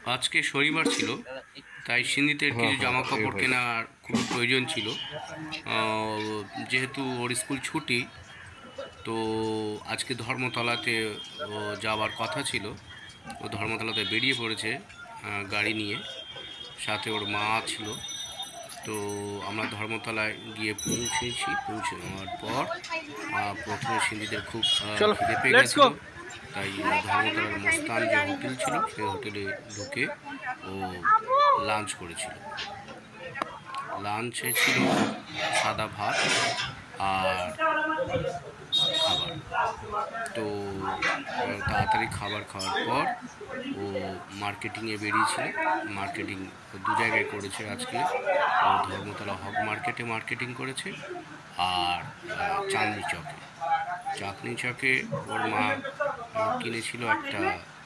আজকে শনিবার ছিল, তাই সিন্দিতের কিছু জামা কাপড় কেনার খুব প্রয়োজন ছিল। যেহেতু ওর স্কুল ছুটি, তো আজকে ধর্মতলাতে যাওয়ার কথা ছিল। ও ধর্মতলাতে বেরিয়ে পড়েছে গাড়ি নিয়ে, সাথে ওর মা ছিল। তো আমরা ধর্মতলায় গিয়ে পৌঁছে যাওয়ার পর প্রথমে সিন্দিদের খুব খিদে পেয়ে গেছিল, তাই ধর্মতলার মস্তান যে হোটেল ছিল সেই হোটেলে ঢুকে ও লাঞ্চ করেছিল। লাঞ্চে ছিল সাদা ভাত আর খাবার। তো তাড়াতাড়ি খাবার খাওয়ার পর ও মার্কেটিংয়ে বেরিয়েছিল। মার্কেটিং দু জায়গায় করেছে আজকে। ও ধর্মতলা হক মার্কেটে মার্কেটিং করেছে আর চাঁদনি চকে ওর মা কিনেছিল একটা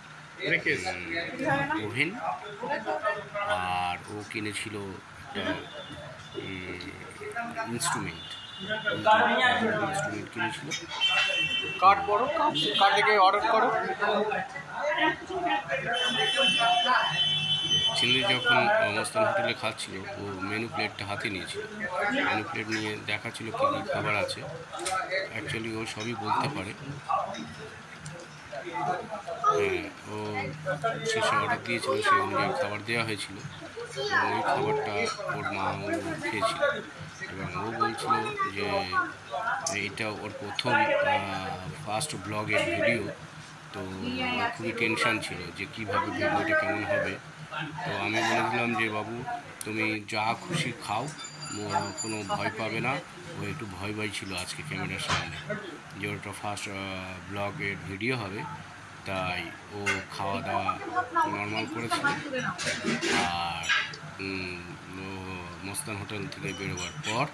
ওভেন, আর ও কিনেছিল একটা ইনস্ট্রুমেন্ট কিনেছিল। কার্ড থেকে অর্ডার করো। সিন্ধি যখন মস্তান হোটেলে খাচ্ছিল, ও মেনু প্লেটটা হাতে নিয়েছিল। মেনু প্লেট নিয়ে দেখাচ্ছিল কী কী খাবার আছে। অ্যাকচুয়ালি ও সবই বলতে পারে। হ্যাঁ, ও শেষে অর্ডার দিয়েছিল, সেই অনুযায়ী খাবার দেওয়া হয়েছিল এবং ওই খাবারটা ওর মা ও খেয়েছিল। এবং ও বলছিল যে এটা ওর প্রথম ফার্স্ট ব্লগের ভিডিও, তো খুবই টেনশান ছিল যে কীভাবে ভিডিওটা কেমন হবে। তো আমি বলেছিলাম যে বাবু, তুমি যা খুশি খাও, কোনো ভয় পাবে না। ও একটু ভয় ছিল আজকে ক্যামেরার সামনে, যে ওটা ফার্স্ট ব্লগের ভিডিও হবে, তাই ও খাওয়া দাওয়া নর্মাল করেছিল। আর মস্তান হোটেল থেকে বেরোবার পর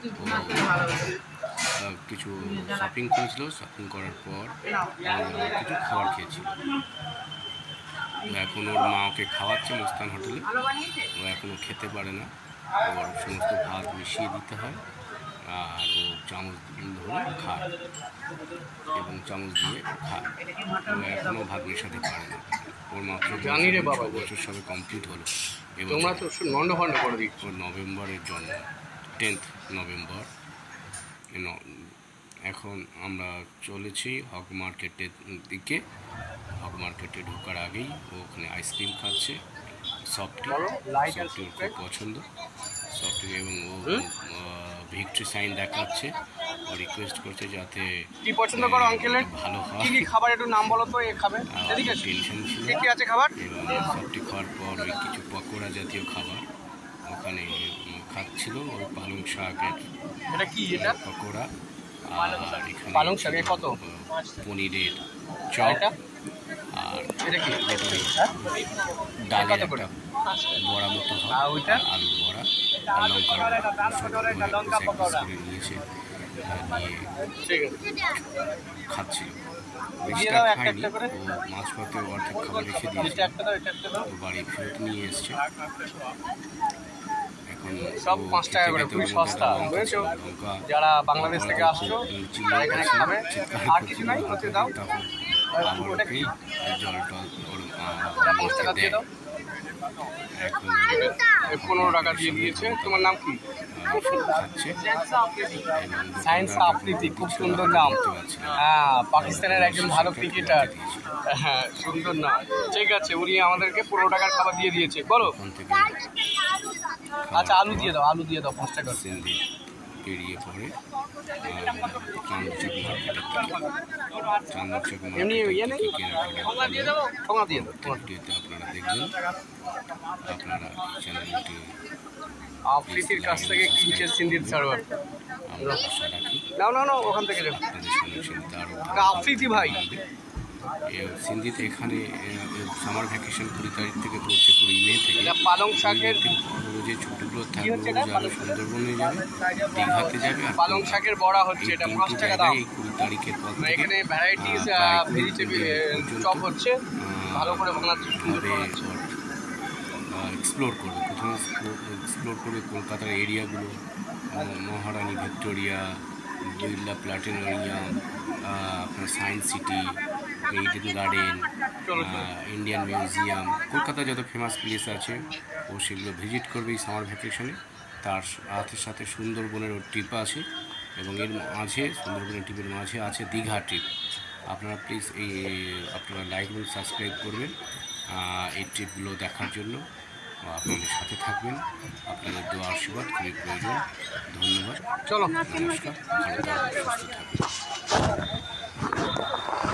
ও কিছু শপিং করেছিল। শপিং করার পর কিছু খাবার খেয়েছিল। এখন ওর মা ওকে খাওয়াচ্ছে মস্তান হোটেলে। ও এখনও খেতে পারে না, ওর সমস্ত ভাত মিশিয়ে দিতে হয়, আর ও চামচ ধরে খায় এবং চামচ দিয়ে খায়। ও এখনও ভাত মেশাতে পারে না। ওর মাত্র 6 বছর সবে কমপ্লিট হলো। এবং ওর নভেম্বরের জন্ম, 10th নভেম্বর। এখন আমরা চলেছি হক মার্কেটের দিকে। হক মার্কেটে ঢোকার আগেই ও ওখানে আইসক্রিম খাচ্ছে, সফটি ওর খুব পছন্দ সফটি। এবং ও ভিক্টরি সাইন দেখাচ্ছে, ও রিকোয়েস্ট করছে যাতে কি পছন্দ করো আঙ্কেলের ভালো হয়। কি খাবার একটু নাম বলো তো। এ খাবে টেনশন ছিল। কি আছে খাবার? এবং সফটি খাওয়ার পর ওই কিছু পকোড়া জাতীয় খাবার ওখানে খাচ্ছিল। ওই পালং শাকের এটা কি, এটা পকোড়া, আর এখানে পালং শাকে কত পনিরের চপ, আর এটা কি ডালের একটা বড়া মতো হয়, আলুর বড়া আর লঙ্কা করে নিয়েছে, নিয়ে খাচ্ছিল। খায়নি, ও মাঝপথে অর্ধেক খাবার রেখে দিয়েছে, ও বাড়ি ফেরত নিয়ে এসছে। এখন সব 5 টাকা করে, খুবই সস্তা বুঝেছো। যারা বাংলাদেশ থেকে আসছো তারা এখানে খাবে, আর কিছু নাই হতে দাও। ওটা কি জল টল ওর 5 টাকা দিয়ে দাও। এখন 15 টাকা দিয়ে দিয়েছে। তোমার নাম কি? খাচ্ছে। সায়েন্স আফ্রিদি, খুব সুন্দর নাম। হ্যাঁ, পাকিস্তানের একজন ভালো ক্রিকেটার। হ্যাঁ, সুন্দর নাম। ঠিক আছে, উনি আমাদেরকে 15 টাকার খাবার দিয়ে দিয়েছে। বলো। আচ্ছা, আলু দিয়ে দাও 5 টাকা। সিন্ধি বেরিয়ে পড়ে আপনারা দেখবেন। আপনারা চ্যানেলটি আফ্রিদির কাছ থেকে কিনছে সিন্দির সার্ভার। আমরা আশা রাখি না ওখান থেকে যাবো। আপনাদের সঙ্গে আরও আফ্রিদি ভাই সিন্দিতে এখানে সামার ভ্যাকেশন 20 তারিখ থেকে পড়ছে, 20 মে থেকে। পালং শাকের যে ছুটিগুলো থাকবে যাবে সুন্দরবনে যাবে, দীঘাতে যাবে। আর পালং শাকের বড়া হচ্ছে, এটা 5 টাকা দাম। এই 20 তারিখের পর এখানে ভ্যারাইটিস ভেজিটেবল চপ হচ্ছে, ভালো করে বানাচ্ছে, সুন্দর বানাচ্ছে। এক্সপ্লোর করবে, প্রথমে এক্সপ্লোর করবে কলকাতার এরিয়াগুলো, মহারানী ভিক্টোরিয়া, বিড়লা প্ল্যানেটোরিয়াম, আপনার science city, Eden garden, Indian museum, Kolkata যত ফেমাস প্লেস আছে ও সেগুলো ভিজিট করবে এই সামার ভ্যাকেশনে। তার সাথে সুন্দরবনের ট্রিপ আছে, এবং এর মাঝে সুন্দরবনের ট্রিপের মাঝে আছে দীঘা ট্রিপ। আপনারা প্লিজ আপনারা লাইক এবং সাবস্ক্রাইব করবেন এই ট্রিপগুলো দেখার জন্য। আপনাদের সাথে থাকবেন, আপনাদের দোয়া আশীর্বাদ খুবই প্রয়োজন। ধন্যবাদ, চলো নমস্কার, ভালো থাকবেন, সুস্থ থাকবেন।